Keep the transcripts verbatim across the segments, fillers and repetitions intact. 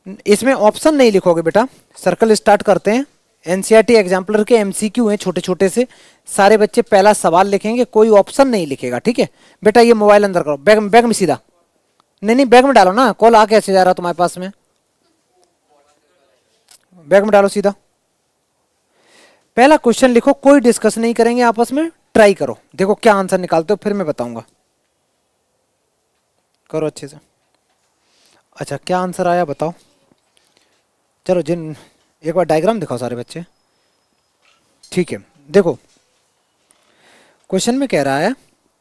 इसमें ऑप्शन नहीं लिखोगे बेटा, सर्कल स्टार्ट करते हैं। एनसीईआरटी एग्जाम्पलर के एमसीक्यू हैं छोटे छोटे से, सारे बच्चे पहला सवाल लिखेंगे, कोई ऑप्शन नहीं लिखेगा, ठीक है बेटा। ये मोबाइल अंदर करो, बैग बैग में सीधा, नहीं नहीं बैग में डालो ना, कॉल आ कैसे जा रहा तुम्हारे पास में, बैग में डालो सीधा। पहला क्वेश्चन लिखो, कोई डिस्कस नहीं करेंगे आपस में, ट्राई करो, देखो क्या आंसर निकालते हो, फिर मैं बताऊंगा। करो अच्छे से। अच्छा क्या आंसर आया बताओ। चलो जिन एक बार डायग्राम दिखाओ सारे बच्चे। ठीक है देखो, क्वेश्चन में कह रहा है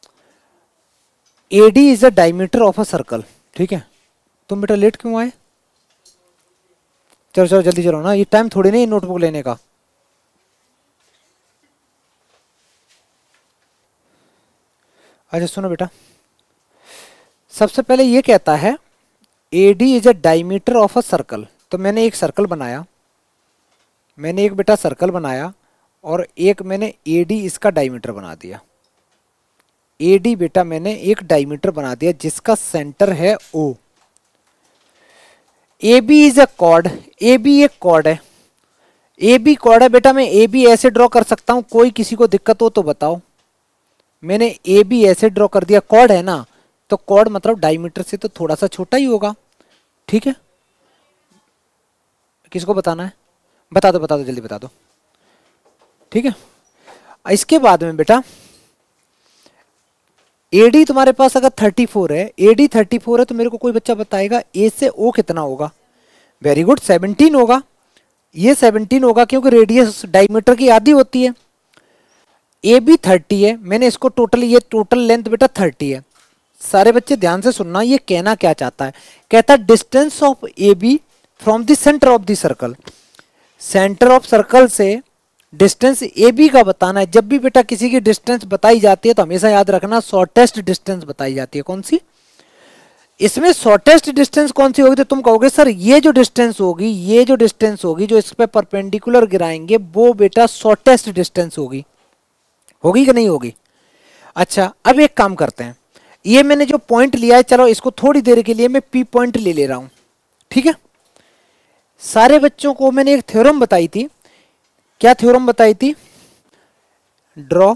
AD is a diameter of a circle, ठीक है। तुम बेटा लेट क्यों आए? चलो चलो जल्दी चलो ना, ये टाइम थोड़ी नहीं नोटबुक लेने का। अच्छा सुनो बेटा, सबसे पहले ये कहता है AD is a diameter of a circle, तो मैंने एक सर्कल बनाया, मैंने एक बेटा सर्कल बनाया और एक मैंने एडी इसका डायमीटर बना दिया। एडी बेटा मैंने एक डायमीटर बना दिया जिसका सेंटर है O. A B is a chord, A B एक कॉर्ड है, ए बी कॉर्ड है बेटा, मैं ए बी ऐसे ड्रॉ कर सकता हूं, कोई किसी को दिक्कत हो तो बताओ। मैंने ए बी ऐसे ड्रॉ कर दिया, कॉर्ड है ना, तो कॉर्ड मतलब डायमीटर से तो थोड़ा सा छोटा ही होगा, ठीक है। किसको बताना है? बता दो बता दो जल्दी बता दो, ठीक है। इसके बाद में बेटा एडी तुम्हारे पास अगर थर्टी फोर है, एडी थर्टी फोर है, तो मेरे को कोई बच्चा बताएगा ए से ओ कितना होगा? वेरी गुड, सेवनटीन होगा। ये सेवनटीन होगा क्योंकि रेडियस डायमीटर की आधी होती है। ए बी थर्टी है, मैंने इसको टोटल, ये टोटल लेंथ बेटा थर्टी है। सारे बच्चे ध्यान से सुनना, ये कहना क्या चाहता है, कहता है distance of A B from the centre of the circle, centre of circle से डिस्टेंस ए बी का बताना है। जब भी बेटा किसी की डिस्टेंस बताई जाती है तो हमेशा याद रखना शॉर्टेस्ट डिस्टेंस बताई जाती है। कौन सी? इसमें शॉर्टेस्ट डिस्टेंस कौन सी होगी? तो तुम कहोगे सर ये जो डिस्टेंस होगी, ये जो डिस्टेंस होगी जो इस पे परपेंडिकुलर गिराएंगे वो बेटा शॉर्टेस्ट डिस्टेंस होगी। होगी कि नहीं होगी? अच्छा अब एक काम करते हैं, ये मैंने जो पॉइंट लिया है, चलो इसको थोड़ी देर के लिए मैं पी पॉइंट ले ले रहा हूं, ठीक है। सारे बच्चों को मैंने एक थ्योरम बताई थी। क्या थ्योरम बताई थी? Draw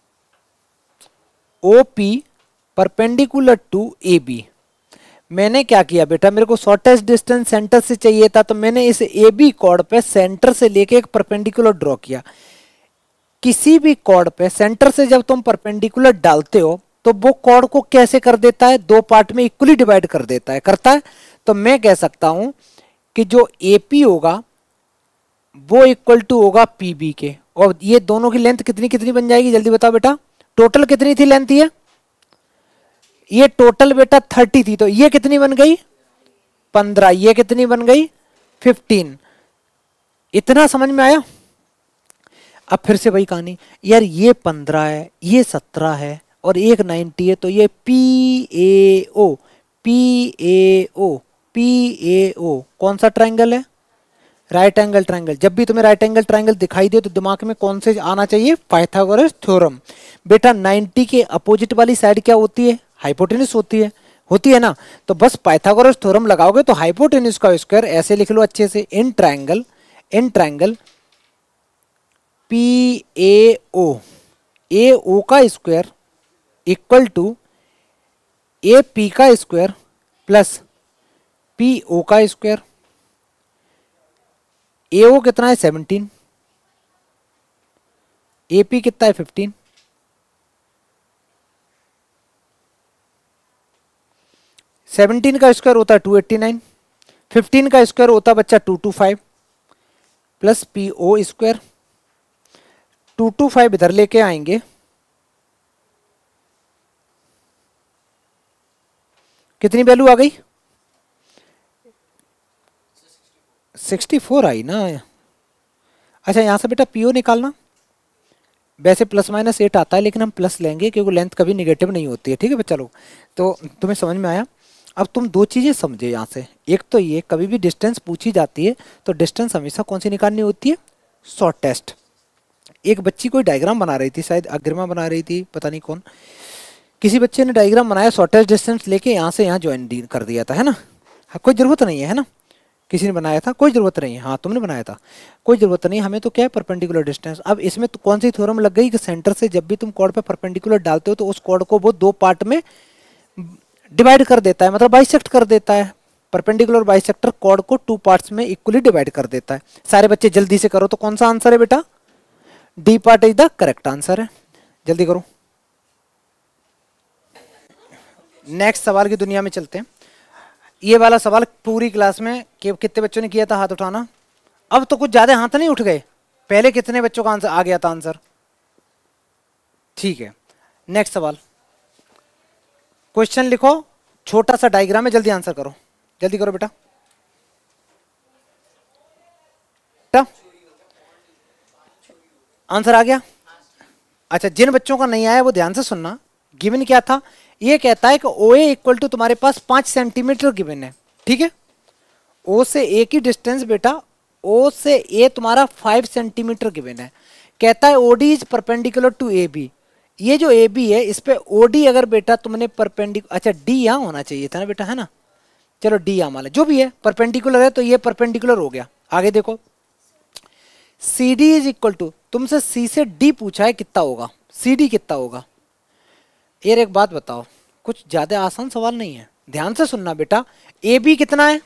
O P perpendicular to A B. मैंने क्या किया बेटा, मेरे को शॉर्टेस्ट डिस्टेंस सेंटर से चाहिए था, तो मैंने इस ए बी कॉर्ड पे सेंटर से लेके एक परपेंडिकुलर ड्रॉ किया। किसी भी कॉर्ड पे सेंटर से जब तुम परपेंडिकुलर डालते हो तो वो कॉर्ड को कैसे कर देता है? दो पार्ट में इक्वली डिवाइड कर देता है, करता है। तो मैं कह सकता हूं कि जो एपी होगा वो इक्वल टू होगा पीबी के, और ये दोनों की लेंथ कितनी कितनी बन जाएगी? जल्दी बताओ बेटा, टोटल कितनी थी लेंथ? ये ये टोटल बेटा थर्टी थी, तो ये कितनी बन गई? पंद्रह। ये कितनी बन गई? फिफ्टीन। इतना समझ में आया? अब फिर से वही कहानी यार, ये पंद्रह है, ये सत्रह है और एक नाइन्टी है, तो ये P A O, P A O, P A O कौन सा ट्राइंगल है? Right angle triangle. जब भी तुम्हें राइट एंगल ट्राइंगल दिखाई दे तो दिमाग में कौन से आना चाहिए? Pythagoras theorem. बेटा नाइन्टी के अपोजिट वाली साइड क्या होती है? हाइपोटेन्यूस होती है, होती है ना। तो बस पाइथागोरस थ्योरम लगाओगे तो हाइपोटेन्यूस का स्क्वायर ऐसे लिख लो अच्छे से, in triangle, in triangle P A O, A O का square equal to A P का स्क्वायर प्लस पी ओ का स्क्वायर। ए ओ कितना है? सेवनटीन। ए पी कितना है? फिफ्टीन। सेवनटीन का स्क्वायर होता है टू एट्टी नाइन, फिफ्टीन का स्क्वायर होता है बच्चा two two five plus P O square. Two two five इधर लेके आएंगे, कितनी वैल्यू आ गई? सिक्सटी फोर आई ना। अच्छा यहां से बेटा पीओ निकालना, वैसे प्लस माइनस एट आता है लेकिन हम प्लस लेंगे क्योंकि लेंथ कभी निगेटिव नहीं होती है, ठीक है बच्चा लोग। तो तुम्हें समझ में आया? अब तुम दो चीजें समझे यहाँ से, एक तो ये कभी भी डिस्टेंस पूछी जाती है तो डिस्टेंस हमेशा कौन सी निकालनी होती है? शॉर्टेस्ट। एक बच्ची कोई डायग्राम बना रही थी, शायद अग्रिमा बना रही थी, पता नहीं कौन, किसी बच्चे ने डायग्राम बनाया, शॉर्टेस्ट डिस्टेंस लेके यहाँ से यहाँ ज्वाइन कर दिया था, है ना। हाँ, कोई जरूरत नहीं है, है ना, किसी ने बनाया था? कोई जरूरत नहीं है। हाँ तुमने बनाया था, कोई जरूरत नहीं, हमें तो क्या है परपेंडिकुलर डिस्टेंस। अब इसमें तो कौन सी थ्योरम लग गई कि सेंटर से जब भी तुम कॉर्ड पे परपेंडिकुलर डालते हो तो उस कॉर्ड को वो दो पार्ट में डिवाइड कर देता है, मतलब बाइसेक्ट कर देता है। परपेंडिकुलर बाइसेक्टर कॉर्ड को टू पार्ट्स में इक्वली डिवाइड कर देता है। सारे बच्चे जल्दी से करो, तो कौन सा आंसर है बेटा? D part is the correct answer है। जल्दी करो। नेक्स्ट सवाल की दुनिया में चलते हैं। ये वाला सवाल पूरी क्लास में कि कितने बच्चों ने किया था? हाथ उठाना। अब तो कुछ ज्यादा हाथ नहीं उठ गए। पहले कितने बच्चों का आंसर आ गया था आंसर? ठीक है, नेक्स्ट सवाल। क्वेश्चन लिखो, छोटा सा डायग्राम है, जल्दी आंसर करो, जल्दी करो बेटा। बेटा आंसर आ गया? अच्छा, जिन बच्चों का नहीं आया वो ध्यान से सुनना। गिवन क्या था? ये कहता है कि ओ ए इक्वल टू तुम्हारे पास पांच सेंटीमीटर गिवन है, ठीक है। ओ से ए की डिस्टेंस बेटा, ओ से ए तुम्हारा फाइव सेंटीमीटर गिवन है। कहता है OD is perpendicular to A B. ये जो ए बी है इस पे ओडी अगर बेटा तुमने परपेंडिकुलर, अच्छा डी यहाँ होना चाहिए था ना बेटा, है ना? चलो डी यहाँ मान, जो भी है परपेंडिकुलर है तो ये परपेंडिकुलर हो गया। आगे देखो, C D is equal to, तुमसे सी से डी पूछा है कितना होगा, सी डी कितना होगा। यार एक बात बताओ, कुछ ज्यादा आसान सवाल नहीं है, ध्यान से सुनना बेटा। ए बी कितना है?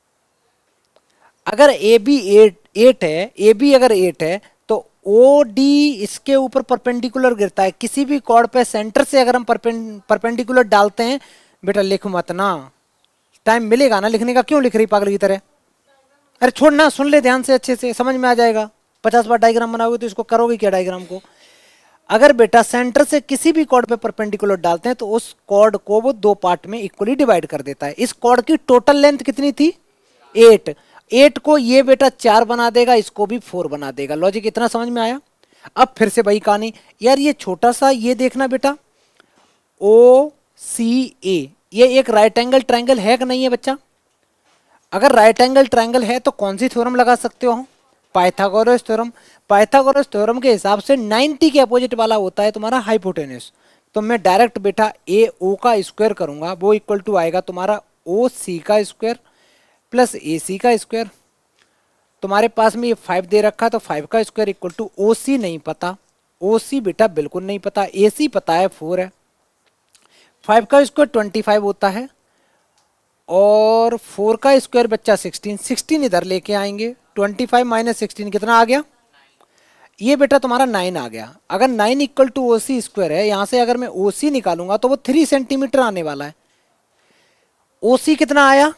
अगर ए बी एट एट है, ए बी अगर एट है तो ओ डी इसके ऊपर परपेंडिकुलर गिरता है। किसी भी कॉर्ड पे सेंटर से अगर हम परपेंडिकुलर डालते हैं, बेटा लिख मत ना, टाइम मिलेगा ना लिखने का, क्यों लिख रही पागल की तरह? अरे छोड़ ना, सुन ले ध्यान से, अच्छे से समझ में आ जाएगा। पचास बार डायग्राम बनाओगे तो इसको करोगे क्या डायग्राम को? अगर बेटा सेंटर से किसी भी कॉर्ड पे परपेंडिकुलर डालते हैं तो उस कॉर्ड को वो दो पार्ट में इक्वली डिवाइड कर देता है। इस कॉर्ड की टोटल लेंथ कितनी थी? एट। एट को ये बेटा चार बना देगा, इसको भी फोर बना देगा। लॉजिक इतना समझ में आया? अब फिर से वही कहानी यार, ये छोटा सा ये देखना बेटा, ओ सी ए, ये एक राइट एंगल ट्रायंगल है कि नहीं है बच्चा? अगर राइट एंगल ट्रायंगल है तो कौन सी थ्योरम लगा सकते हो? Pythagoras theorem. पाइथागोरस थ्योरम के हिसाब से नाइंटी के अपोजिट वाला होता है तुम्हारा हाइपोटेन्यूस। तो मैं डायरेक्ट बेटा ए ओ का स्क्वायर करूंगा, वो इक्वल टू आएगा तुम्हारा ओ सी का स्क्वायर प्लस ए सी का स्क्वायर। तुम्हारे पास में ये फाइव दे रखा, तो फाइव का square equal to O C नहीं पता, ओ सी बेटा बिल्कुल नहीं पता, ए सी पता है फोर है। फाइव का स्क्वायर ट्वेंटी फाइव होता है और फोर का स्क्वायर बच्चा सिक्सटीन, सिक्सटीन इधर लेके आएंगे, ट्वेंटी फाइव माइनस सिक्सटीन कितना आ गया? ये बेटा तुम्हारा नाइन आ गया। अगर nine equal to O C square है, यहां से अगर मैं ओ सी निकालूंगा तो वो थ्री सेंटीमीटर आने वाला है। ओ सी कितना आया?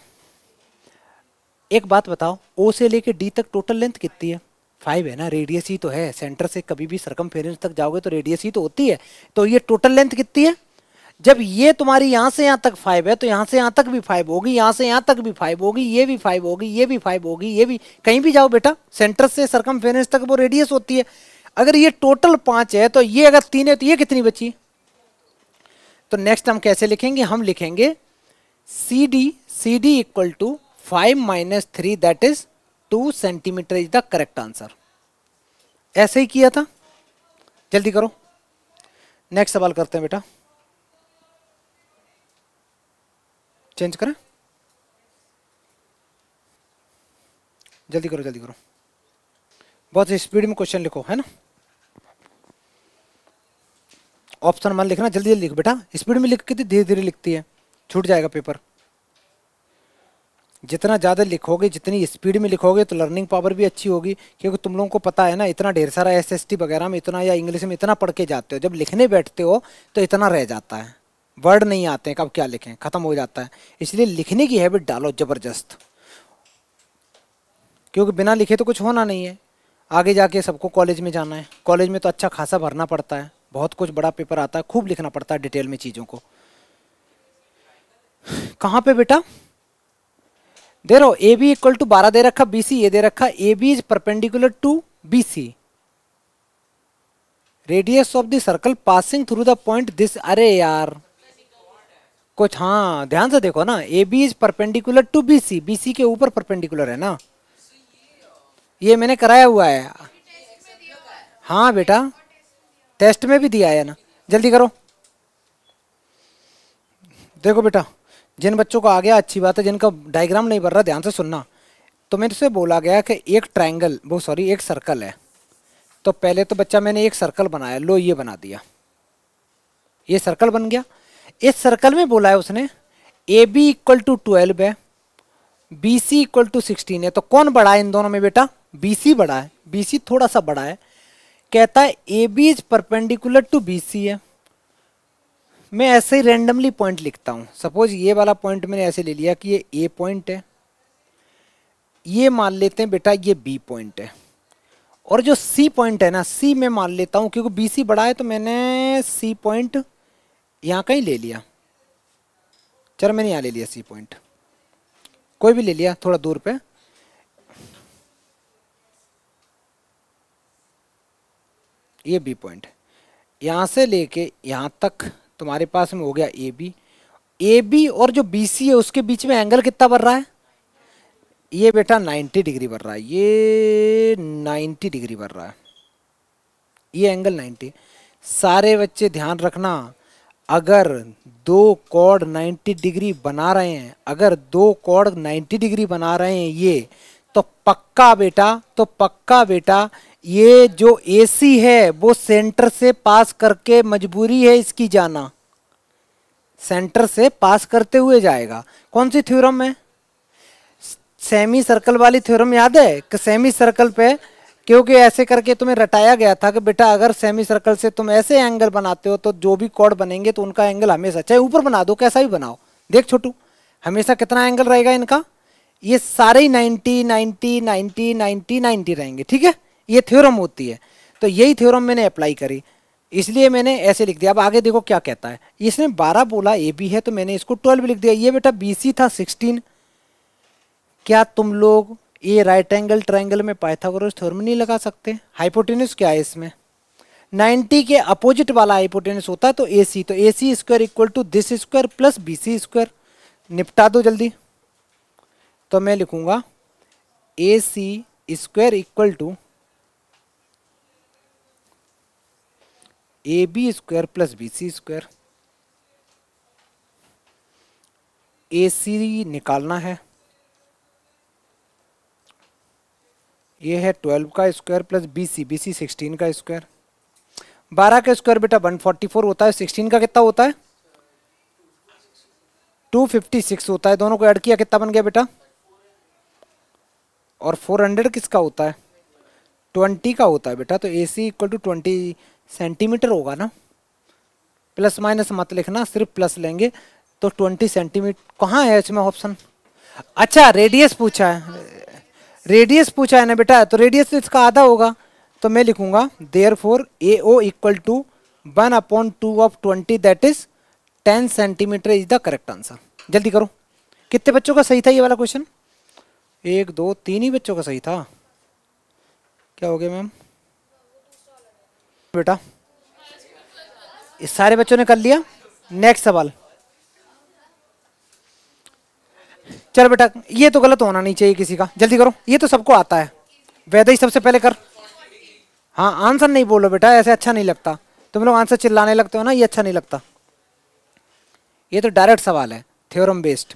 एक बात बताओ, ओ से लेके डी तक टोटल लेंथ कितनी है? फाइव है ना, रेडियस ही तो है। सेंटर से कभी भी सरकमफेरेंस तक जाओगे तो रेडियस ही तो होती है। तो ये टोटल लेंथ कितनी है? जब ये तुम्हारी यहां से यहां तक फाइव है तो यहां से यहां तक भी फाइव होगी, यहां से यहां तक भी फाइव होगी, ये भी फाइव होगी, ये भी फाइव होगी, ये भी, कहीं भी जाओ बेटा सेंटर से सरकमफेरेंस तक वो रेडियस होती है। अगर ये टोटल पांच है तो ये अगर तीन है तो ये कितनी बची? तो नेक्स्ट हम कैसे लिखेंगे? हम लिखेंगे C D, C D equal to five minus three that is two centimetre is the correct answer. ऐसे ही किया था। जल्दी करो, नेक्स्ट सवाल करते हैं बेटा। चेंज करें, जल्दी करो जल्दी करो, बहुत स्पीड में क्वेश्चन लिखो, है ना? ऑप्शन मान लिखना, जल्दी जल्दी लिख बेटा, स्पीड में लिख के धीरे धीरे लिखती है, छूट जाएगा पेपर। जितना ज़्यादा लिखोगे, जितनी स्पीड में लिखोगे तो लर्निंग पावर भी अच्छी होगी, क्योंकि तुम लोगों को पता है ना, इतना ढेर सारा एसएसटी वगैरह में इतना या इंग्लिश में इतना पढ़ के जाते हो, जब लिखने बैठते हो तो इतना रह जाता है, वर्ड नहीं आते हैं, कब क्या लिखें, खत्म हो जाता है। इसलिए लिखने की हैबिट डालो जबरदस्त, क्योंकि बिना लिखे तो कुछ होना नहीं है। आगे जाके सबको कॉलेज में जाना है, कॉलेज में तो अच्छा खासा भरना पड़ता है, बहुत कुछ बड़ा पेपर आता है, खूब लिखना पड़ता है डिटेल में चीज़ों को। कहाँ पे बेटा दे रहा हो? ए बी इक्वल टू बारह दे रखा, बी सी ये दे रखा, A B is perpendicular to B C, radius of the circle passing through the point this. अरे यार कुछ, हाँ ध्यान से देखो ना, A B is perpendicular to B C, B C के ऊपर परपेंडिकुलर है ना, ये मैंने कराया हुआ है। हाँ बेटा टेस्ट में भी दिया है ना, जल्दी करो। देखो बेटा, जिन बच्चों को आ गया अच्छी बात है, जिनका डायग्राम नहीं बन रहा ध्यान से सुनना। तो मेरे से बोला गया कि एक ट्रायंगल, वो सॉरी एक सर्कल है, तो पहले तो बच्चा मैंने एक सर्कल बनाया, लो ये बना दिया, ये सर्कल बन गया। इस सर्कल में बोला है उसने A B equal to twelve है, B C equal to sixteen है, तो कौन बड़ा है इन दोनों में बेटा? बी सी बड़ा है, बी सी थोड़ा सा बड़ा है। कहता है A B is perpendicular to B C है। मैं ऐसे ही रैंडमली पॉइंट लिखता हूं, सपोज ये वाला पॉइंट मैंने ऐसे ले लिया कि ये ए पॉइंट है, ये मान लेते हैं बेटा ये बी पॉइंट है, और जो सी पॉइंट है ना, सी में मान लेता हूं क्योंकि बी सी बड़ा है, तो मैंने सी पॉइंट यहां कहीं ले लिया। चलो मैंने यहां ले लिया सी पॉइंट, कोई भी ले लिया थोड़ा दूर पे। ये बी पॉइंट यहां से लेके यहां तक तुम्हारे पास में हो गया ए बी। ए बी और जो बी सी है उसके बीच में एंगल कितना बन रहा है? ये बेटा नाइन्टी डिग्री बन रहा है, ये नाइन्टी डिग्री बन रहा है, ये एंगल नाइन्टी। सारे बच्चे ध्यान रखना, अगर दो कॉर्ड नाइन्टी डिग्री बना रहे हैं, अगर दो कॉर्ड नाइन्टी डिग्री बना रहे हैं ये, तो पक्का बेटा, तो पक्का बेटा ये जो ए सी है वो सेंटर से पास करके मजबूरी है इसकी जाना, सेंटर से पास करते हुए जाएगा। कौन सी थ्योरम है? सेमी सर्कल वाली थ्योरम याद है कि सेमी सर्कल पे, क्योंकि ऐसे करके तुम्हें रटाया गया था कि बेटा अगर सेमी सर्कल से तुम ऐसे एंगल बनाते हो तो जो भी कॉर्ड बनेंगे तो उनका एंगल हमेशा, चाहे ऊपर बना दो कैसा भी बनाओ, देख छोटू हमेशा कितना एंगल रहेगा इनका, ये सारे ही ninety ninety ninety ninety ninety रहेंगे, ठीक है। ये थ्योरम होती है, तो यही थ्योरम मैंने अप्लाई करी, इसलिए मैंने ऐसे लिख दिया। अब आगे देखो क्या कहता है, इसने बारह बोला ए बी है तो मैंने इसको ट्वेल्व लिख दिया। ये बेटा बी सी था सिक्सटीन। क्या तुम लोग ये राइट एंगल ट्रायंगल में पाइथागोरस थ्योरम नहीं लगा सकते? हाइपोटेन्यूज क्या है इसमें? नाइन्टी के अपोजिट वाला हाइपोटेन्यूज होता है तो ए सी, तो A C square equal to this square plus B C square. निपटा दो जल्दी, तो मैं लिखूंगा A C square equal to A B square plus B C square. A C निकालना है, ये है ट्वेल्व का square plus B C, B C sixteen का स्क्वायर। बारह का स्क्वायर बेटा वन फोर्टी फोर होता है, सिक्सटीन का कितना होता है? टू फिफ्टी सिक्स होता है। दोनों को ऐड किया कितना बन गया बेटा? और फोर हंड्रेड किसका होता है? ट्वेंटी का होता है बेटा, तो A C equal to twenty centimetre होगा ना, प्लस माइनस मत लिखना, सिर्फ प्लस लेंगे तो ट्वेंटी सेंटीमीटर। कहाँ है इसमें ऑप्शन? अच्छा रेडियस पूछा है, रेडियस पूछा है ना बेटा, तो रेडियस तो इसका आधा होगा, तो मैं लिखूंगा therefore A O equal to one upon two of twenty that is ten centimetre is the correct answer. जल्दी करो, कितने बच्चों का सही था ये वाला क्वेश्चन? एक दो तीन ही बच्चों का सही था। क्या हो गया मैम? बेटा इस सारे बच्चों ने कर लिया। नेक्स्ट सवाल, चलो बेटा ये तो गलत होना नहीं चाहिए किसी का, जल्दी करो, ये तो सबको आता है। वैदई सबसे पहले कर। हाँ आंसर नहीं बोलो बेटा, ऐसे अच्छा नहीं लगता, तुम लोग आंसर चिल्लाने लगते हो ना, ये अच्छा नहीं लगता। ये तो डायरेक्ट सवाल है, थ्योरम बेस्ड।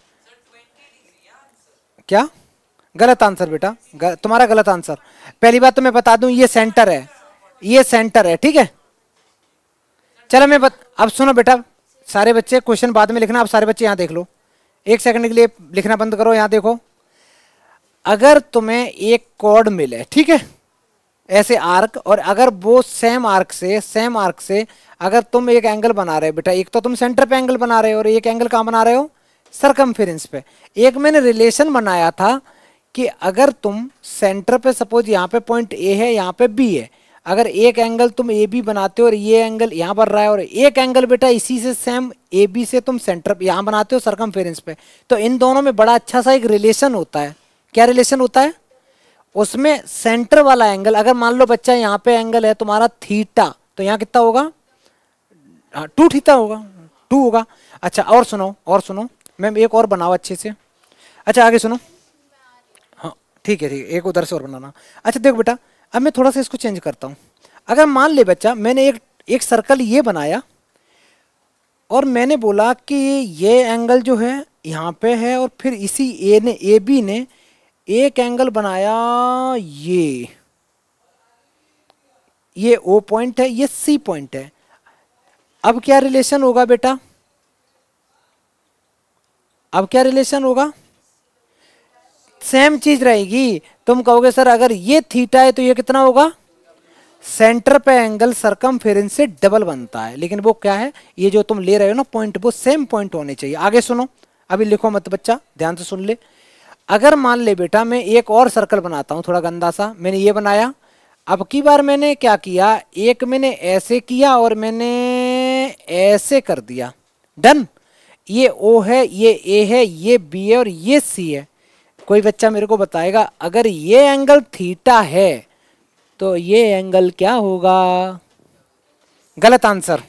क्या गलत आंसर बेटा? ग, तुम्हारा गलत आंसर। पहली बात तो मैं बता दूं, ये सेंटर है, ये सेंटर है, ठीक है। चलो मैं बत... अब सुनो बेटा, सारे बच्चे क्वेश्चन बाद में लिखना, अब सारे बच्चे यहाँ देख लो, एक सेकंड के लिए लिखना बंद करो, यहाँ देखो। अगर तुम्हें एक कॉर्ड मिले, ठीक है, ऐसे आर्क, और अगर वो सेम आर्क से सेम आर्क से अगर तुम एक एंगल बना रहे हो बेटा, एक तो तुम सेंटर पे एंगल बना रहे हो और एक एंगल कहाँ बना रहे हो? सरकमफेरेंस पे। एक मैंने रिलेशन बनाया था कि अगर तुम सेंटर पे, सपोज यहाँ पे पॉइंट ए है, यहाँ पे बी है, अगर एक एंगल तुम ए बी बनाते हो और ये एंगल यहाँ बन रहा है, और एक एंगल बेटा इसी से सेम ए बी से तुम सेंटर पे यहाँ बनाते हो सरकमफेरेंस पे, तो इन दोनों में बड़ा अच्छा सा एक रिलेशन होता है। क्या रिलेशन होता है? उसमें सेंटर वाला एंगल, अगर मान लो बच्चा यहाँ पे एंगल है तुम्हारा थीटा, तो यहाँ कितना होगा? टू थीटा होगा, टू होगा। अच्छा और सुनो, और सुनो मैम, एक और बनाओ अच्छे से। अच्छा आगे सुनो, हाँ ठीक है ठीक है, एक उधर से और बनाना। अच्छा देखो बेटा, अब मैं थोड़ा सा इसको चेंज करता हूँ। अगर मान ले बच्चा मैंने एक एक सर्कल ये बनाया और मैंने बोला कि ये एंगल जो है यहाँ पे है, और फिर इसी ए ने ए बी ने एक एंगल बनाया, ये ये ओ पॉइंट है, ये सी पॉइंट है। अब क्या रिलेशन होगा बेटा, अब क्या रिलेशन होगा, सेम चीज रहेगी। तुम कहोगे सर अगर ये थीटा है तो ये कितना होगा, सेंटर पे एंगल सरकमफेरेंस से डबल बनता है, लेकिन वो क्या है, ये जो तुम ले रहे हो ना पॉइंट, वो सेम पॉइंट होने चाहिए। आगे सुनो, अभी लिखो मत बच्चा, ध्यान से सुन ले। अगर मान ले बेटा मैं एक और सर्कल बनाता हूं, थोड़ा गंदा सा, मैंने ये बनाया। अब की बार मैंने क्या किया, एक मैंने ऐसे किया और मैंने ऐसे कर दिया, डन। ये ओ है, ये ए है, ये बी है और ये सी है। कोई बच्चा मेरे को बताएगा अगर ये एंगल थीटा है तो ये एंगल क्या होगा, गलत आंसर।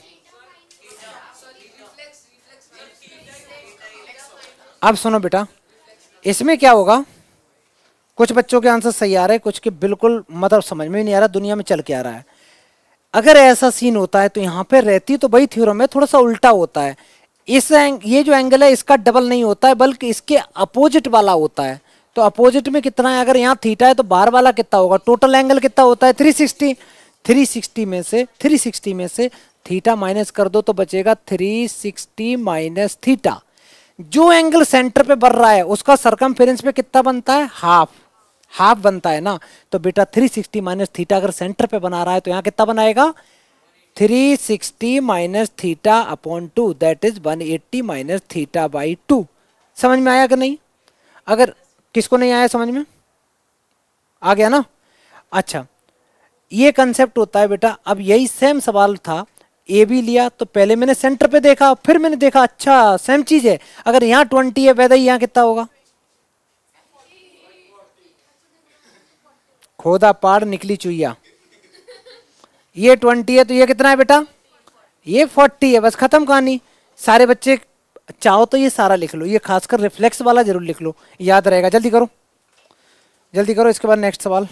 अब सुनो बेटा, इसमें क्या होगा, कुछ बच्चों के आंसर सही आ रहे हैं, कुछ के बिल्कुल मतलब समझ में नहीं आ रहा दुनिया में चल के आ रहा है। अगर ऐसा सीन होता है तो यहाँ पे रहती तो वही थ्योरम है, थोड़ा सा उल्टा होता है। इस ये जो एंगल है इसका डबल नहीं होता है, बल्कि इसके अपोजिट वाला होता है। तो अपोजिट में कितना है, अगर यहाँ थीटा है तो बाहर वाला कितना होगा, टोटल एंगल कितना होता है थ्री सिक्सटी। थ्री सिक्सटी में से थ्री सिक्सटी में से थीटा माइनस कर दो तो बचेगा थ्री सिक्सटी माइनस थीटा। जो एंगल सेंटर पे बढ़ रहा है उसका सरकमफेरेंस पे कितना बनता है, हाफ, हाफ बनता है ना। तो बेटा थ्री सिक्सटी माइनस थीटा अगर सेंटर पे बना रहा है तो यहाँ कितना बनाएगा, three sixty minus theta upon two, that is one eighty minus theta by two. समझ में आया कि नहीं, अगर किसको नहीं आया समझ में आ गया ना। अच्छा ये कंसेप्ट होता है बेटा। अब यही सेम सवाल था, ए बी लिया तो पहले मैंने सेंटर पे देखा, फिर मैंने देखा अच्छा सेम चीज है, अगर यहाँ ट्वेंटी है वैसे ही यहाँ कितना होगा, खोदा पाड़ निकली चुईया। ये ट्वेंटी है तो ये कितना है बेटा, ये फोर्टी है, बस खत्म कहानी। सारे बच्चे चाहो तो ये सारा लिख लो, ये खासकर रिफ्लेक्स वाला जरूर लिख लो, याद रहेगा। जल्दी करो जल्दी करो, इसके बाद नेक्स्ट सवाल।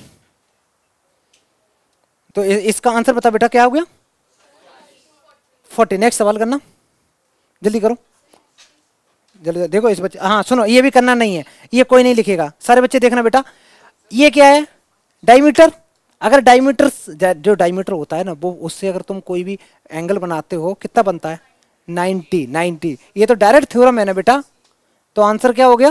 तो इसका आंसर बता बेटा क्या हो गया, फोर्टी। नेक्स्ट सवाल करना, जल्दी करो जल्दी। देखो इस बच्चे, हाँ सुनो ये भी करना नहीं है, ये कोई नहीं लिखेगा, सारे बच्चे देखना बेटा। ये क्या है, डायमीटर। अगर डायमीटर, जो डायमीटर होता है ना वो, उससे अगर तुम कोई भी एंगल बनाते हो कितना बनता है, नाइन्टी। नाइन्टी ये तो डायरेक्ट थ्योरम है ना बेटा, तो आंसर क्या हो गया,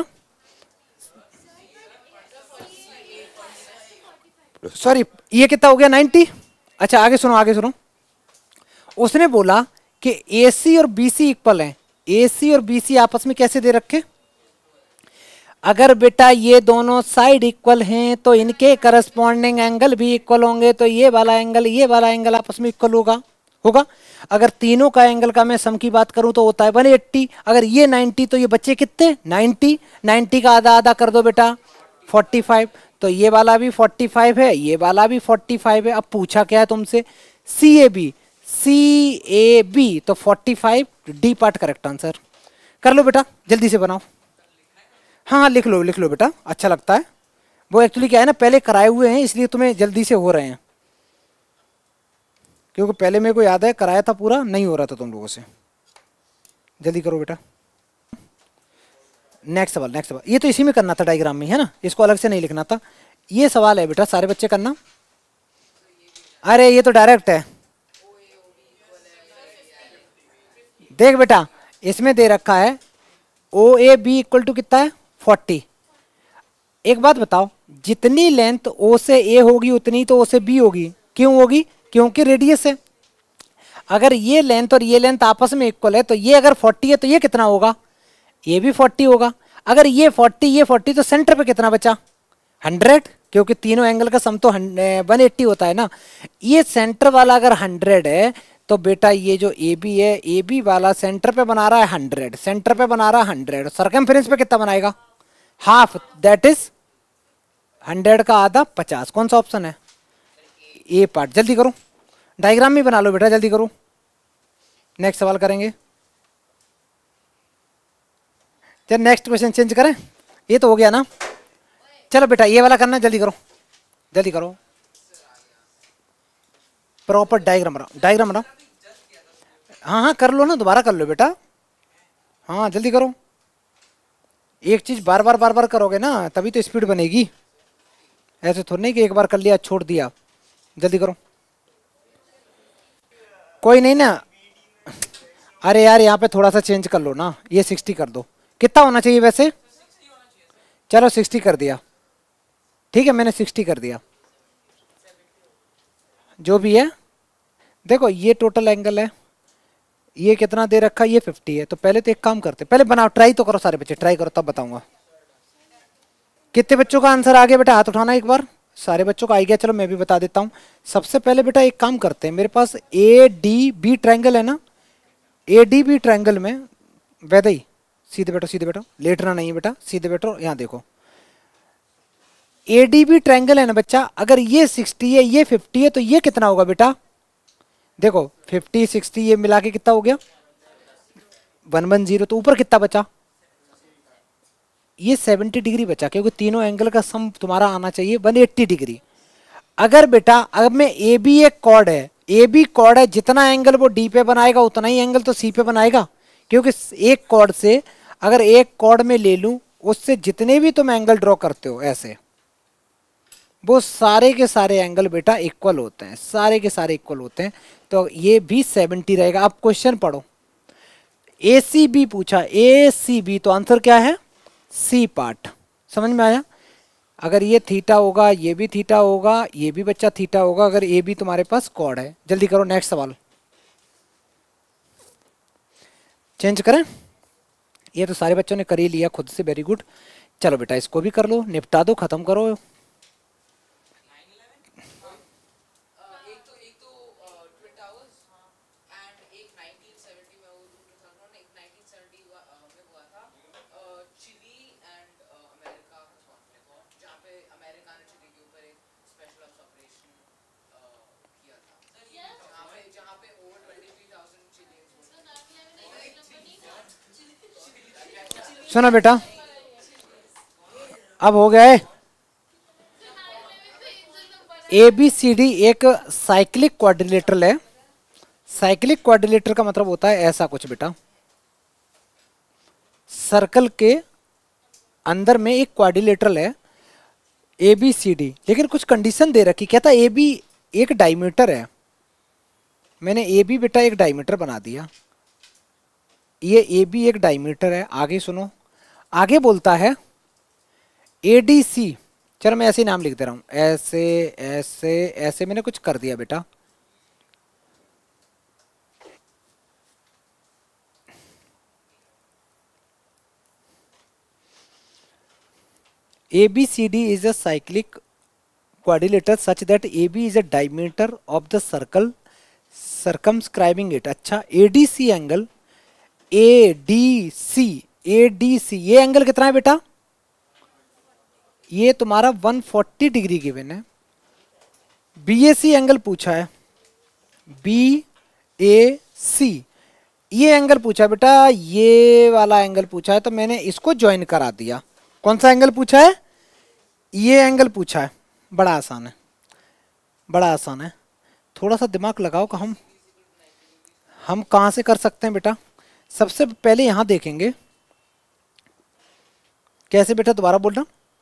सॉरी ये कितना हो गया, नाइन्टी। अच्छा आगे सुनो आगे सुनो, उसने बोला कि ए सी और बी सी इक्वल है। ए सी और बी सी आपस में कैसे दे रखे, अगर बेटा ये दोनों साइड इक्वल हैं तो इनके करस्पॉन्डिंग एंगल भी इक्वल होंगे, तो ये वाला एंगल ये वाला एंगल आपस में इक्वल होगा होगा अगर तीनों का एंगल का मैं सम की बात करूं तो होता है वन एट्टी। अगर ये नाइन्टी तो ये बच्चे कितने, नाइन्टी। नाइन्टी का आधा आधा कर दो बेटा, फोर्टी फाइव। तो ये वाला भी फोर्टी फाइव है, ये वाला भी फोर्टी फाइव है। अब पूछा क्या है तुमसे, C A B, C A B तो forty five, D part correct answer. कर लो बेटा जल्दी से बनाओ। हाँ हाँ लिख लो लिख लो बेटा, अच्छा लगता है। वो एक्चुअली क्या है ना, पहले कराए हुए हैं इसलिए तुम्हें जल्दी से हो रहे हैं, क्योंकि पहले मेरे को याद है कराया था पूरा, नहीं हो रहा था तुम लोगों से। जल्दी करो बेटा। नेक्स्ट सवाल नेक्स्ट सवाल, ये तो इसी में करना था डायग्राम में, है ना, इसको अलग से नहीं लिखना था। ये सवाल है बेटा, सारे बच्चे करना। अरे ये तो डायरेक्ट है, देख बेटा इसमें दे रखा है O A B equal to कितना है, फोर्टी। एक बात बताओ, जितनी लेंथ ओ से ए होगी उतनी तो ओ से बी होगी, क्यों होगी, क्योंकि रेडियस है। अगर ये लेंथ और ये लेंथ आपस में इक्वल है तो ये अगर फोर्टी है तो ये कितना होगा, ये भी फोर्टी होगा। अगर ये फोर्टी ये फोर्टी तो सेंटर पे कितना बचा, हंड्रेड, क्योंकि तीनों एंगल का सम तो वन एट्टी होता है ना। ये सेंटर वाला अगर हंड्रेड है तो बेटा ये जो ए बी है, ए बी वाला सेंटर पे बना रहा है हंड्रेड, सेंटर पे बना रहा है हंड्रेड, सरकमफेरेंस पे कितना बनाएगा, हाफ, दैट इज हंड्रेड का आधा पचास। कौन सा ऑप्शन है, ए पार्ट। जल्दी करो, डायग्राम में बना लो बेटा, जल्दी करो। नेक्स्ट सवाल करेंगे। चल नेक्स्ट क्वेश्चन चेंज करें, ये तो हो गया ना। चलो बेटा ये वाला करना, जल्दी करो जल्दी करो। प्रॉपर डायग्राम बनाओ, डायग्राम बनाओ। हाँ हाँ कर लो ना, दोबारा कर लो बेटा, हाँ जल्दी करो। एक चीज बार बार बार बार करोगे ना तभी तो स्पीड बनेगी, ऐसे थोड़ी नहीं कि एक बार कर लिया छोड़ दिया। जल्दी करो। कोई नहीं ना, अरे यार यहाँ पे थोड़ा सा चेंज कर लो ना, ये सिक्सटी कर दो। कितना होना चाहिए वैसे? चलो सिक्सटी कर दिया, ठीक है मैंने सिक्सटी कर दिया, जो भी है। देखो ये टोटल एंगल है, ये कितना दे रखा है, ये फिफ्टी है। तो पहले तो एक काम करते, पहले बनाओ, ट्राई तो करो सारे बच्चे, ट्राई करो तब बताऊंगा। कितने बच्चों का आंसर आ गया बेटा, हाथ उठाना एक बार। सारे बच्चों का आ गया, चलो मैं भी बता देता हूँ। सबसे पहले बेटा एक काम करते हैं, मेरे पास ए डी बी ट्रायंगल है ना, ए डी बी ट्रायंगल में वैसे ही सीधे बैठो, सीधे बैठो, लेटना नहीं है बेटा, सीधे बैठो। यहाँ देखो ए डी बी ट्रायंगल है ना बच्चा, अगर ये सिक्सटी है ये फिफ्टी है तो ये कितना होगा बेटा? देखो फिफ्टी सिक्सटी ये मिला के कितना हो गया? One one zero. तो ऊपर कितना बचा? ये सेवेंटी डिग्री बचा, क्योंकि तीनों एंगल का सम तुम्हारा आना चाहिए वन एट्टी डिग्री। अगर बेटा अब मैं ए बी एक कॉर्ड है, ए बी कॉर्ड है, जितना एंगल वो डी पे बनाएगा उतना ही एंगल तो सी पे बनाएगा, क्योंकि एक कॉर्ड से अगर एक कॉर्ड में ले लूं उससे जितने भी तुम एंगल ड्रॉ करते हो ऐसे, वो सारे के सारे एंगल बेटा इक्वल होते हैं, सारे के सारे इक्वल होते हैं। तो ये भी सेवेंटी रहेगा। अब क्वेश्चन पढ़ो, ए सी बी पूछा, ए सी बी तो आंसर क्या है? C part. समझ में आया? अगर ये थीटा होगा ये भी थीटा होगा, ये भी बच्चा थीटा होगा, अगर ए बी तुम्हारे पास कॉर्ड है। जल्दी करो नेक्स्ट सवाल। चेंज करें? ये तो सारे बच्चों ने कर ही लिया खुद से, वेरी गुड। चलो बेटा इसको भी कर लो, निपटा दो, खत्म करो। सुना बेटा, अब हो गया है। ए बी सी डी एक साइक्लिक क्वाड्रिलेटरल है। साइक्लिक क्वाड्रिलेटर का मतलब होता है ऐसा कुछ बेटा, सर्कल के अंदर में एक क्वाड्रिलेटरल है ए बी सी डी, लेकिन कुछ कंडीशन दे रखी। कहता ए बी एक डायमीटर है, मैंने ए बी बेटा एक डायमीटर बना दिया, ये ए बी एक डायमीटर है। आगे सुनो, आगे बोलता है ए डी सी, चलो मैं ऐसे ही नाम लिख दे रहा हूं, ऐसे ऐसे ऐसे मैंने कुछ कर दिया बेटा। A B C D is a cyclic quadrilateral such that A B is a diameter of the circle circumscribing it। अच्छा A D C angle, A D C, A D C ये एंगल कितना है बेटा? ये तुम्हारा वन फोर्टी डिग्री गिवन है। B A C angle पूछा है, B A C ये एंगल पूछा है बेटा, ये वाला एंगल पूछा है, तो मैंने इसको ज्वाइन करा दिया। कौन सा एंगल पूछा है? ये एंगल पूछा है। बड़ा आसान है, बड़ा आसान है, थोड़ा सा दिमाग लगाओ कि हम हम कहाँ से कर सकते हैं बेटा। सबसे पहले यहाँ देखेंगे, कैसे बेटा दोबारा बोलना,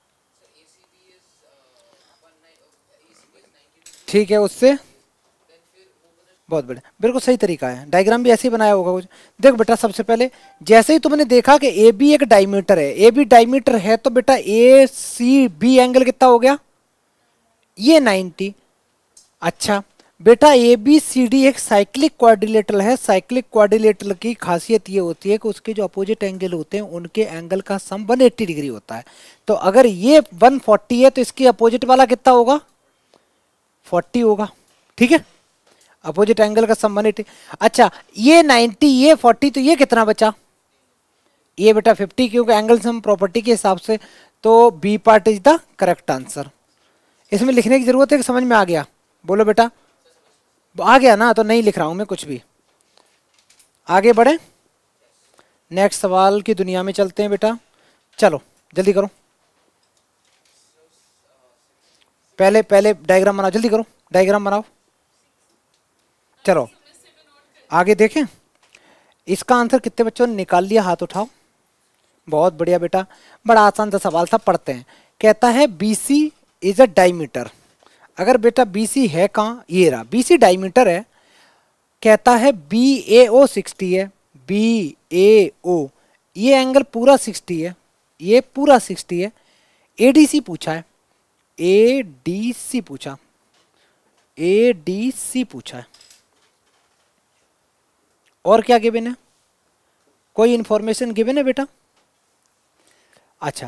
ठीक है उससे बहुत बढ़िया, बिल्कुल सही तरीका है। डायग्राम भी ऐसे ही बनाया होगा कुछ। देख बेटा सबसे पहले जैसे ही तुमने देखा कि ए बी एक डायमीटर है, ए बी डायमीटर है तो बेटा ए सी बी एंगल कितना हो गया? ये नाइन्टी। अच्छा बेटा ए बी सी डी एक साइक्लिक क्वाड्रिलेटरल है। साइक्लिक क्वाड्रिलेटरल की खासियत ये होती है कि उसके जो अपोजिट एंगल होते हैं उनके एंगल का सम वन एट्टी डिग्री होता है। तो अगर ये वन फोर्टी है तो इसकी अपोजिट वाला कितना होगा? फोर्टी होगा, ठीक है, अपोजिट एंगल का सम वन एट्टी। अच्छा ये नाइन्टी ये फोर्टी, तो ये कितना बचा? ये बेटा फिफ्टी, क्योंकि एंगल सम प्रॉपर्टी के हिसाब से। तो B part is the correct answer. इसमें लिखने की जरूरत है कि समझ में आ गया? बोलो बेटा, आ गया ना? तो नहीं लिख रहा हूं मैं कुछ भी। आगे बढ़े, नेक्स्ट सवाल की दुनिया में चलते हैं बेटा। चलो जल्दी करो, पहले पहले डायग्राम बनाओ, जल्दी करो डायग्राम बनाओ। चलो आगे देखें, इसका आंसर कितने बच्चों ने निकाल लिया? हाथ उठाओ। बहुत बढ़िया बेटा, बड़ा आसान सा सवाल था, पढ़ते हैं। कहता है बीसी इज अ डायमीटर। अगर बेटा बीसी है कहाँ, ये रहा, बीसी डायमीटर है। कहता है बी ए ओ सिक्सटी है, बी ए ओ ये एंगल पूरा सिक्सटी है, ये पूरा सिक्सटी है। एडीसी पूछा है, एडीसी पूछा, एडीसी पूछा है। और क्या गिवन है, कोई इंफॉर्मेशन गिवन है बेटा? अच्छा,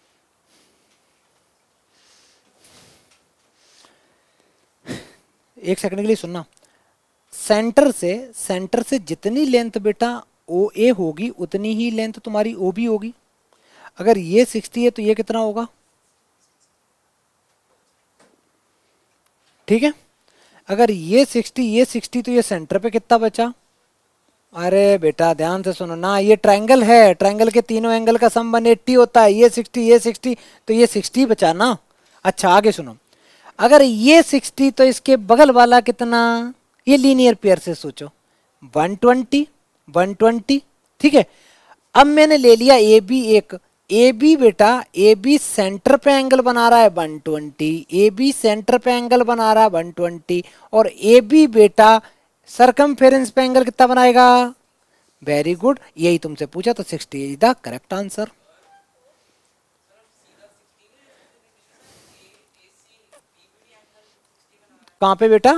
एक सेकंड के लिए सुनना। सेंटर से सेंटर से जितनी लेंथ बेटा ओ ए होगी उतनी ही लेंथ तुम्हारी ओ बी होगी। अगर ये सिक्सटी है तो ये कितना होगा? ठीक है, अगर ये सिक्सटी ये सिक्सटी तो ये सेंटर पे कितना बचा? अरे बेटा ध्यान से सुनो ना, ये ट्रायंगल है, ट्रायंगल के तीनों एंगल का सम वन एट्टी होता है। ये सिक्सटी ये सिक्सटी तो ये सिक्सटी बचा ना। अच्छा आगे सुनो, अगर ये सिक्सटी तो इसके बगल वाला कितना? ये लीनियर पेयर से सोचो, वन ट्वेंटी वन ट्वेंटी। ठीक है, अब मैंने ले लिया ए बी एक, ए बी बेटा ए बी सेंटर पे एंगल बना रहा है one twenty, A B centre पे एंगल बना रहा है वन ट्वेंटी, और ए बी बेटा सरकमफेरेंस पे एंगल कितना बनाएगा? वेरी गुड, यही तुमसे पूछा, तो sixty is the correct answer. कहां पे बेटा?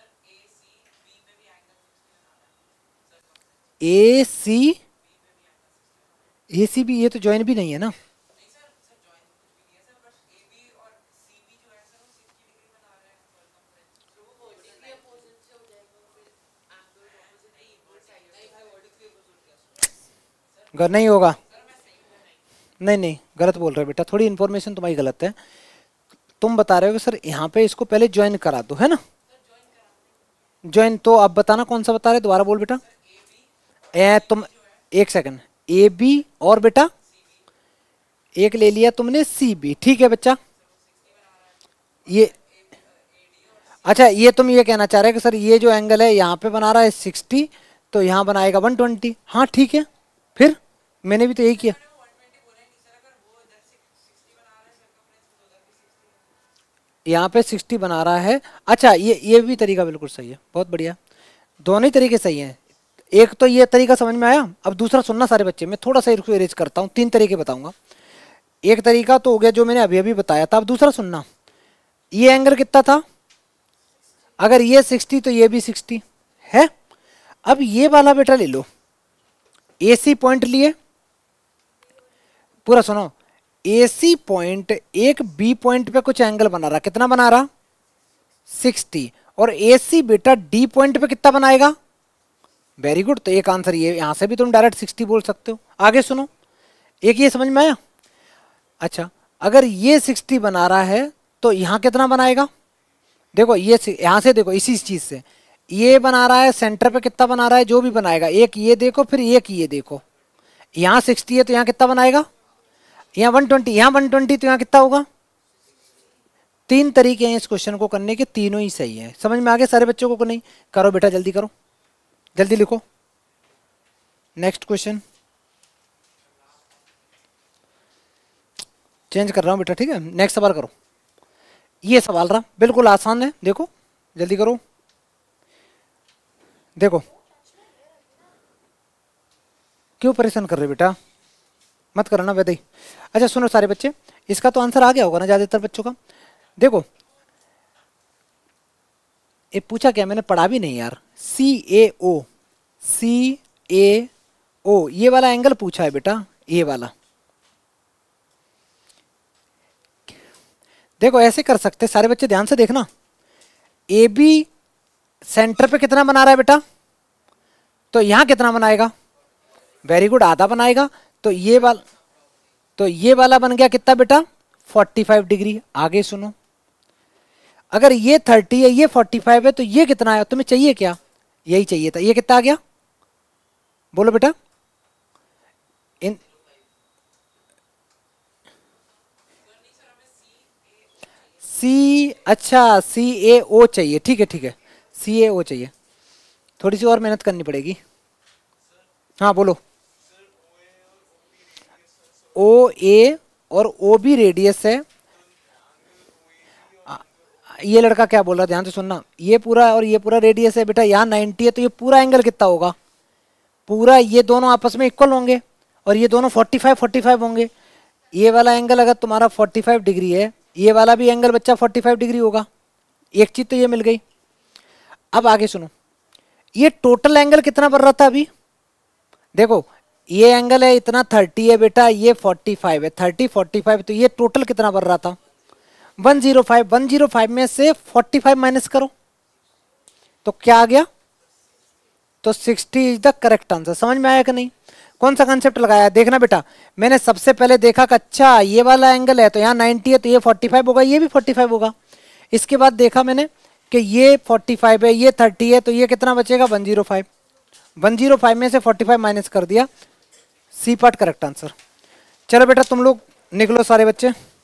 ए सी, ए सी भी, ये तो ज्वाइन भी नहीं है ना। गर नहीं होगा, नहीं नहीं गलत बोल रहे हो बेटा, थोड़ी इन्फॉर्मेशन तुम्हारी गलत है। तुम बता रहे हो कि सर यहाँ पे इसको पहले ज्वाइन करा दो, है ना? ज्वाइन तो अब बताना कौन सा बता रहे, दोबारा बोल बेटा। ए तुम, एक सेकंड, ए बी और बेटा एक ले लिया तुमने सी बी, ठीक है बच्चा। ये अच्छा, ये तुम ये कहना चाह रहे हो कि सर ये जो एंगल है यहाँ पे बना रहा है सिक्सटी, तो यहाँ बनाएगा वन ट्वेंटी। हाँ ठीक है, फिर मैंने भी तो यही किया। यहाँ पे सिक्सटी बना रहा है। अच्छा, ये ये भी तरीका बिल्कुल सही है, बहुत बढ़िया, दोनों ही तरीके सही हैं। एक तो ये तरीका समझ में आया, अब दूसरा सुनना सारे बच्चे, मैं थोड़ा सा इसको इरेज करता हूँ, तीन तरीके बताऊंगा। एक तरीका तो हो गया जो मैंने अभी अभी बताया था, अब दूसरा सुनना। ये एंगल कितना था? अगर ये सिक्सटी तो ये भी सिक्सटी है। अब ये वाला बेटा ले लो, ए सी पॉइंट लिए, पूरा सुनो, ए सी पॉइंट एक बी पॉइंट पे कुछ एंगल बना रहा, कितना बना रहा? सिक्सटी। और ए सी बेटा डी पॉइंट पे कितना बनाएगा? वेरी गुड, तो एक आंसर ये, यहां से भी तुम डायरेक्ट सिक्सटी बोल सकते हो। आगे सुनो, एक ये समझ में आया? अच्छा, अगर ये सिक्सटी बना रहा है तो यहां कितना बनाएगा? देखो ये यहां से देखो, इसी चीज से ये बना रहा है, सेंटर पे कितना बना रहा है? जो भी बनाएगा, एक ये देखो फिर एक ये देखो, यहाँ सिक्सटी है तो यहाँ कितना बनाएगा? यहाँ वन ट्वेंटी, यहाँ वन ट्वेंटी तो यहाँ कितना होगा? तीन तरीके हैं इस क्वेश्चन को करने के, तीनों ही सही है। समझ में आ गया सारे बच्चों को? नहीं करो बेटा, जल्दी करो, जल्दी लिखो। नेक्स्ट क्वेश्चन चेंज कर रहा हूं बेटा, ठीक है? नेक्स्ट सवाल करो। ये सवाल रहा, बिल्कुल आसान है, देखो जल्दी करो। देखो, क्यों परेशान कर रहे बेटा, मत करना वैसे ही। अच्छा सुनो सारे बच्चे, इसका तो आंसर आ गया होगा ना ज्यादातर बच्चों का। देखो ये पूछा क्या, मैंने पढ़ा भी नहीं यार। सी ए ओ, सी ए ओ ये वाला एंगल पूछा है बेटा, ये वाला। देखो ऐसे कर सकते सारे बच्चे, ध्यान से देखना। ए बी सेंटर पे कितना बना रहा है बेटा? तो यहां कितना बनाएगा? वेरी गुड, आधा बनाएगा। तो ये वाला, तो ये वाला बन गया कितना बेटा? पैंतालीस डिग्री। आगे सुनो, अगर ये तीस है ये पैंतालीस है तो ये कितना है? तुम्हें चाहिए क्या? यही चाहिए था। ये कितना आ गया बोलो बेटा? इन सी, अच्छा सी ए ओ चाहिए, ठीक है ठीक है, सी ए ओ चाहिए, थोड़ी सी और मेहनत करनी पड़ेगी। हाँ बोलो। ओ ए और ओ बी रेडियस है। ये लड़का क्या बोल रहा है ध्यान से सुनना, ये पूरा और ये पूरा रेडियस है बेटा, यहाँ नाइन्टी है तो ये पूरा एंगल कितना होगा, पूरा ये दोनों आपस में इक्वल होंगे और ये दोनों फोर्टी फाइव फोर्टी फाइव होंगे। ये वाला एंगल अगर तुम्हारा फोर्टी फाइव डिग्री है, ये वाला भी एंगल बच्चा फोर्टी फाइव डिग्री होगा। एक चीज तो ये मिल गई। अब आगे सुनो, ये टोटल एंगल कितना बन रहा था अभी, देखो ये एंगल है इतना थर्टी है बेटा, ये फोर्टी फाइव है, थर्टी फोर्टी फाइव, तो ये टोटल कितना बन रहा था one zero five. One zero five में से फोर्टी फाइव माइनस करो तो क्या आ गया, तो sixty is the correct answer. समझ में आया कि नहीं, कौन सा कंसेप्ट लगाया देखना बेटा। मैंने सबसे पहले देखा कि अच्छा ये वाला एंगल है तो यहाँ नाइन्टी है तो ये फोर्टी फाइव होगा, ये भी फोर्टी फाइव होगा। इसके बाद देखा मैंने कि ये फोर्टी फाइव है, ये थर्टी है, तो ये कितना बचेगा one zero five. One zero five में से फोर्टी फाइव माइनस कर दिया, सी पार्ट करेक्ट आंसर। चलो बेटा तुम लोग निकलो सारे बच्चे।